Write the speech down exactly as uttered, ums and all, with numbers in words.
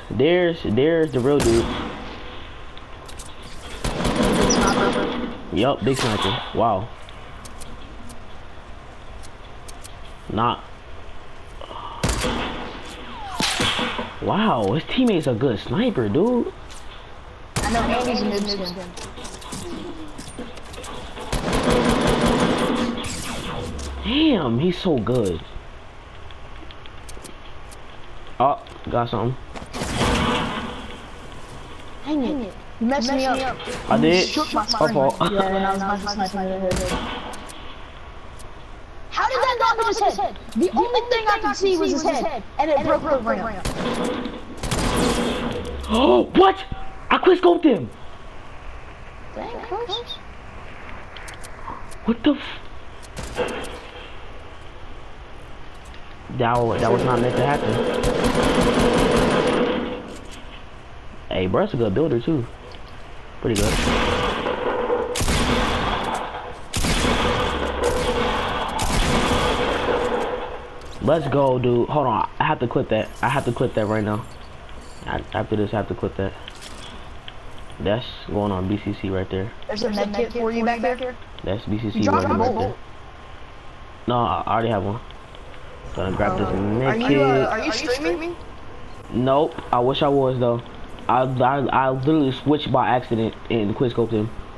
There's, there's the real dude. Yup, big sniper. Wow. Not. Wow, his teammate's a good sniper, dude. I know Andy's a noob skin. Damn, he's so good. Oh, got something. Dang it. You messed me up. I did. Shook my My fault. Yeah, when I was about to snipe my head. How did that not hit his head? The only thing I could see was his head, and it broke the ramp. Oh, what? I quick scoped him. Dang, Chris. What the f? That, wa- that was not meant to happen. Hey, bro's a good builder too. Pretty good. Let's go, dude. Hold on. I have to clip that. I have to clip that right now. I, after this, I have to clip that. That's going on B C C right there. There's a med kit for you back there. That's B C C You right, dropped a right bolt. there. No, I already have one. Gonna grab this Are med you, kit. uh, are you streaming? Nope. I wish I was though. I I, I literally switched by accident and quick scoped him.